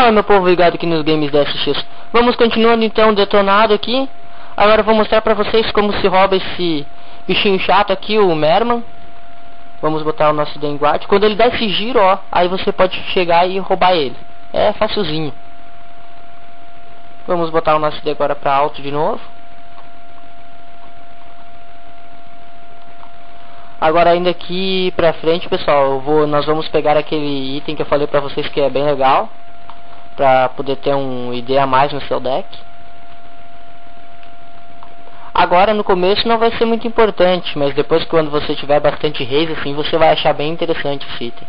Fala, meu povo ligado aqui nos games da SX. Vamos continuando então detonado aqui. Agora eu vou mostrar pra vocês como se rouba esse bichinho chato aqui, o Merman. Vamos botar o nosso Denguard. Quando ele dá esse giro, ó, aí você pode chegar e roubar ele. É facilzinho. Vamos botar o nosso D agora pra alto de novo. Agora ainda aqui pra frente, pessoal, nós vamos pegar aquele item que eu falei pra vocês que é bem legal, pra poder ter um ID a mais no seu deck. Agora no começo não vai ser muito importante, mas depois quando você tiver bastante reis assim, você vai achar bem interessante esse item.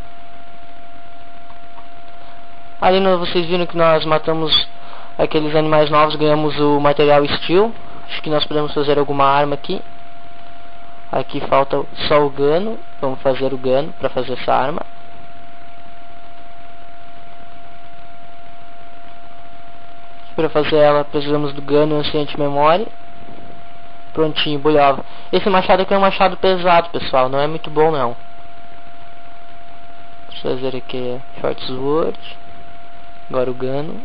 Ali vocês viram que nós matamos aqueles animais novos, ganhamos o material Steel. Acho que nós podemos fazer alguma arma aqui. Aqui falta só o Gano. Vamos fazer o Gano para fazer essa arma. Para fazer ela precisamos do Gano e anciente memória. Prontinho, bolhava. Esse machado aqui é um machado pesado, pessoal. Não é muito bom não. Vamos fazer aqui Short Sword. Agora o Gano.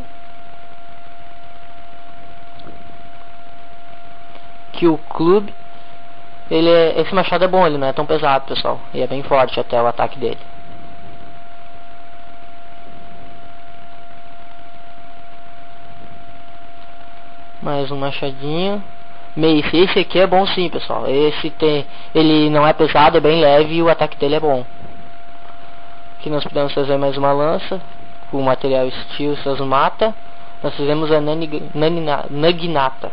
Kill Club. Esse machado é bom, ele não é tão pesado, pessoal. E é bem forte até o ataque dele. Mais um machadinho. Mace, esse aqui é bom sim, pessoal. Ele não é pesado, é bem leve e o ataque dele é bom. Aqui nós podemos fazer mais uma lança. Com o material Steel, essas mata. Nós fizemos a Naginata.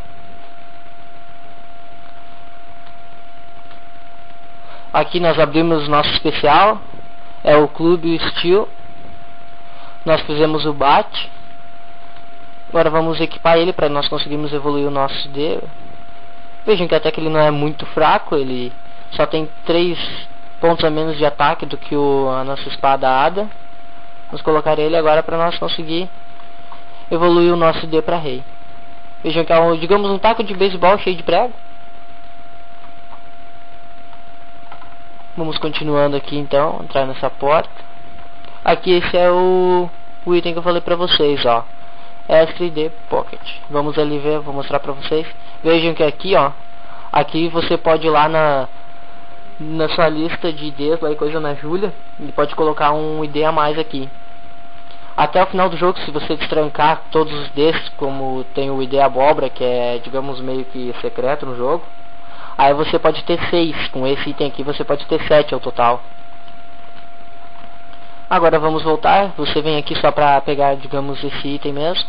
Aqui nós abrimos nosso especial. É o Clube Steel. Nós fizemos o Bat. Agora vamos equipar ele para nós conseguirmos evoluir o nosso D. Vejam que até que ele não é muito fraco. Ele só tem 3 pontos a menos de ataque do que a nossa espada Ada. Vamos colocar ele agora para nós conseguir evoluir o nosso D para rei. Vejam que é digamos um taco de beisebol cheio de prego. Vamos continuando aqui então, entrar nessa porta. Aqui esse é o item que eu falei pra vocês, ó. S3D Pocket. Vamos ali ver, vou mostrar pra vocês. Vejam que aqui, ó. Aqui você pode ir lá na sua lista de IDs, lá e coisa na Júlia. E pode colocar um ID a mais aqui. Até o final do jogo, se você destrancar todos os IDs, como tem o ID Abóbora, que é, digamos, meio que secreto no jogo. Aí você pode ter 6, com esse item aqui você pode ter 7 ao total. Agora vamos voltar, você vem aqui só pra pegar, digamos, esse item mesmo.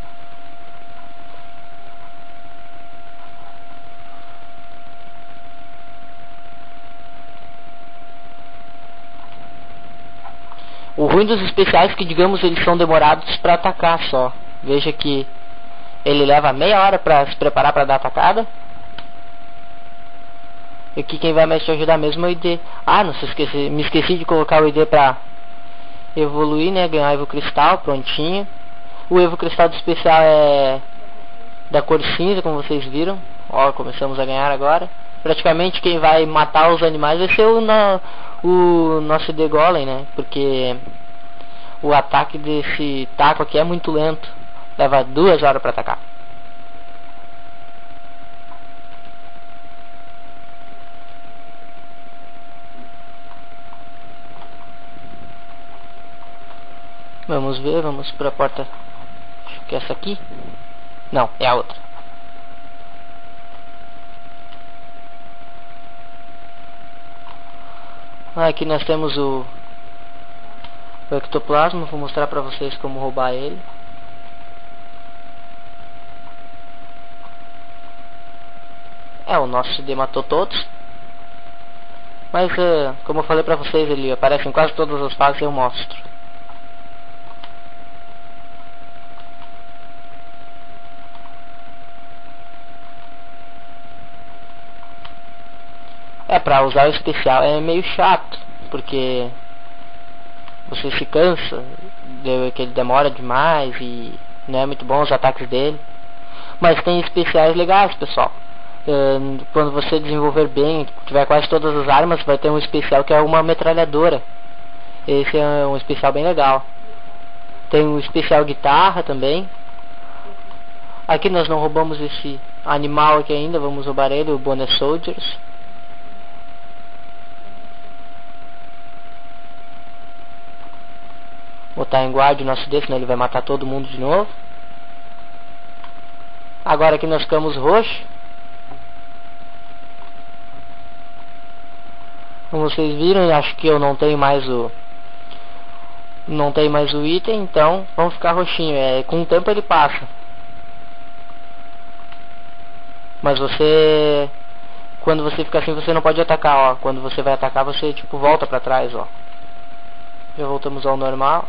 O ruim dos especiais é que, digamos, eles são demorados pra atacar só. Veja que ele leva meia hora pra se preparar pra dar atacada. E aqui quem vai mais te ajudar mesmo é o ID. Ah, não se esqueci, me esqueci de colocar o ID pra evoluir, né? Ganhar Evo Cristal, prontinho. O Evo Cristal do especial é da cor cinza, como vocês viram. Ó, começamos a ganhar agora. Praticamente quem vai matar os animais vai ser o nosso ID Golem, né? Porque o ataque desse taco aqui é muito lento. Leva 2 horas pra atacar. Vamos ver, vamos para a porta. Acho que é essa aqui. Não, é a outra. Aqui nós temos o ectoplasma. Vou mostrar para vocês como roubar ele. O nosso CD matou todos. Mas como eu falei para vocês, ele aparece em quase todas as fases e eu mostro. Pra usar o especial é meio chato, porque você se cansa, que ele demora demais e não é muito bom os ataques dele. Mas tem especiais legais, pessoal. Quando você desenvolver bem, tiver quase todas as armas, vai ter um especial que é uma metralhadora. Esse é um especial bem legal. Tem um especial guitarra também. Aqui nós não roubamos esse animal aqui ainda, vamos roubar ele, o Bonnet Soldiers. Botar em guarda o nosso desse, senão ele vai matar todo mundo de novo. Agora aqui nós ficamos roxo. Como vocês viram, acho que eu não tenho mais o item, então vamos ficar roxinho. Com o tempo ele passa. Mas quando você fica assim, você não pode atacar, ó. Quando você vai atacar, você tipo volta pra trás, ó. Já voltamos ao normal.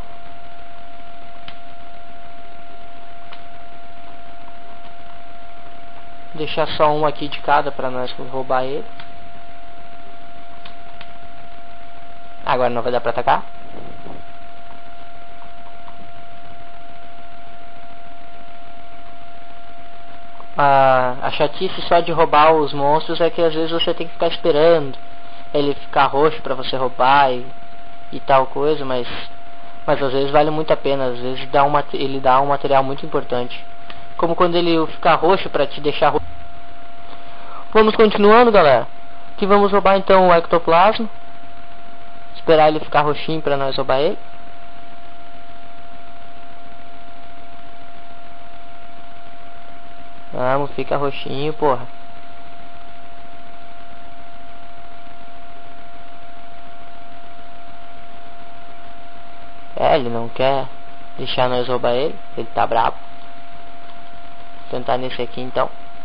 Deixar só um aqui de cada pra nós roubar ele. Agora não vai dar pra atacar. A chatice só de roubar os monstros é que às vezes você tem que ficar esperando ele ficar roxo pra você roubar e tal coisa, mas às vezes vale muito a pena. Às vezes ele dá um material muito importante, como quando ele ficar roxo pra te deixar roxo. Vamos continuando, galera. Aqui vamos roubar então o ectoplasma. Esperar ele ficar roxinho pra nós roubar ele. Vamos, fica roxinho, porra. Ele não quer deixar nós roubar ele. Ele tá bravo. Vou tentar nesse aqui então.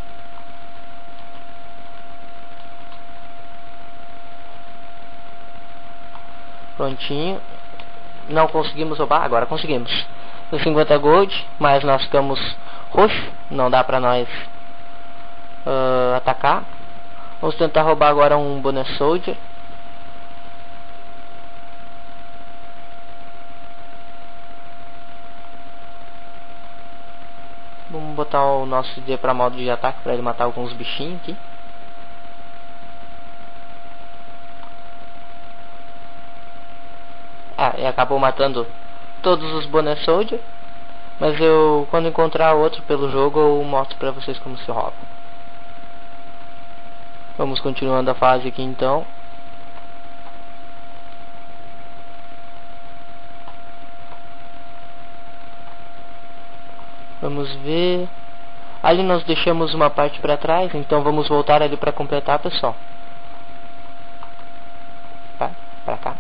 Prontinho. Não conseguimos roubar, agora conseguimos. Os 50 gold, mas nós ficamos roxo, não dá pra nós atacar. Vamos tentar roubar agora um Bonnet Soldier. Vamos botar o nosso D pra modo de ataque pra ele matar alguns bichinhos aqui. E acabou matando todos os Bonnet Soldier. Mas quando encontrar outro pelo jogo, eu mostro pra vocês como se rouba. Vamos continuando a fase aqui então. Vamos ver. Ali nós deixamos uma parte pra trás, então vamos voltar ali pra completar, pessoal. Pra cá.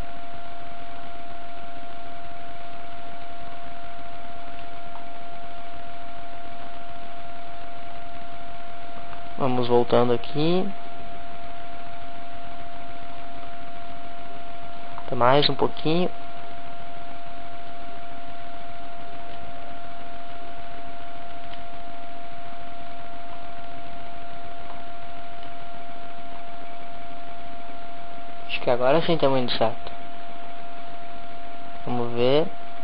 Vamos voltando aqui. Até mais um pouquinho. Acho que agora sim estamos indo certo. Vamos ver.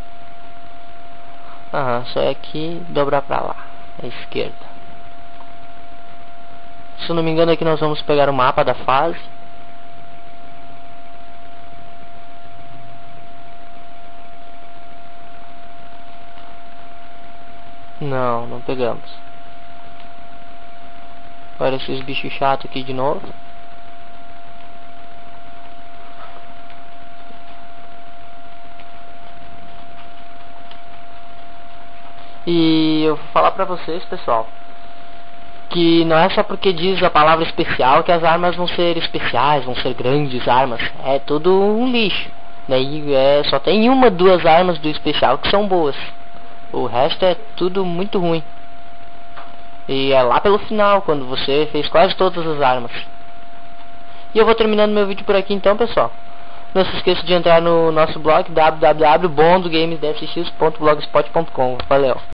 Só é aqui dobrar pra lá, à esquerda. Se eu não me engano, aqui nós vamos pegar o mapa da fase. Não pegamos. Agora esses bichos chatos aqui de novo. E eu vou falar pra vocês, pessoal, que não é só porque diz a palavra especial que as armas vão ser especiais, vão ser grandes armas. É tudo um lixo. Daí só tem uma, duas armas do especial que são boas. O resto é tudo muito ruim. E é lá pelo final, quando você fez quase todas as armas. E eu vou terminando meu vídeo por aqui então, pessoal. Não se esqueça de entrar no nosso blog www.bondogamesdfx.blogspot.com. Valeu!